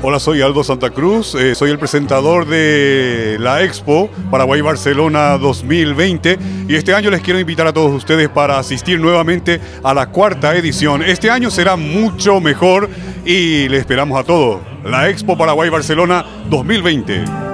Hola, soy Aldo Santa Cruz, soy el presentador de la Expo Paraguay-Barcelona 2020 y este año les quiero invitar a todos ustedes para asistir nuevamente a la cuarta edición. Este año será mucho mejor y les esperamos a todos. La Expo Paraguay-Barcelona 2020.